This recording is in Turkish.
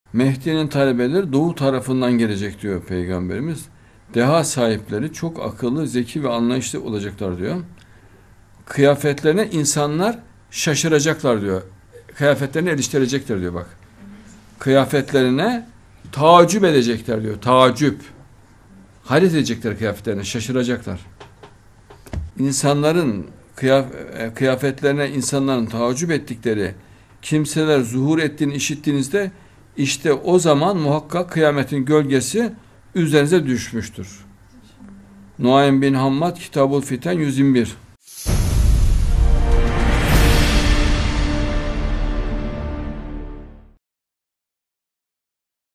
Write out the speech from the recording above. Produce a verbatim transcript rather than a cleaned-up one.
Mehdi'nin talebeleri doğu tarafından gelecek diyor Peygamberimiz. Deha sahipleri çok akıllı, zeki ve anlayışlı olacaklar diyor. Kıyafetlerine insanlar şaşıracaklar diyor. Kıyafetlerini eleştirecekler diyor bak. Kıyafetlerine tacip edecekler diyor. Tacip. Hayret edecekler kıyafetlerine, şaşıracaklar. İnsanların kıyaf kıyafetlerine insanların tacip ettikleri kimseler zuhur ettiğini işittiğinizde işte o zaman muhakkak kıyametin gölgesi üzerinize düşmüştür. Nuaym bin Hammad Kitabul Fiten yüz yirmi bir